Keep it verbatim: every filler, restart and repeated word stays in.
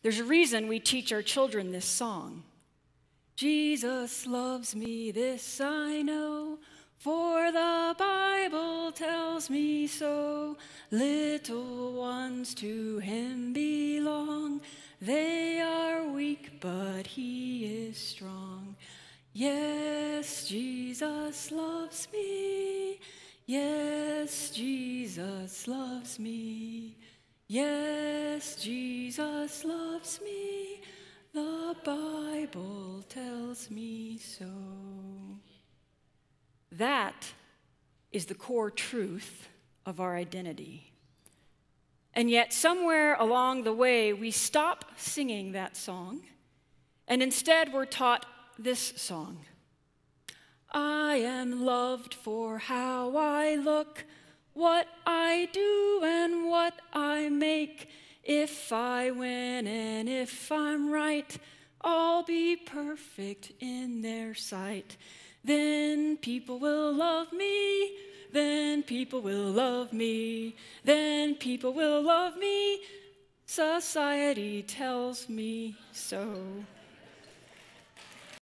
There's a reason we teach our children this song. Jesus loves me, this I know, for the Bible tells me so. Little ones to him belong. They are weak, but he is strong. Yes, Jesus loves me. Yes, Jesus loves me. Yes, Jesus loves me. The Bible tells me so. That is the core truth of our identity. And yet somewhere along the way, we stop singing that song, and instead we're taught this song. I am loved for how I look, what I do and what I make. If I win and if I'm right, I'll be perfect in their sight. Then people will love me, then people will love me, then people will love me. Society tells me so.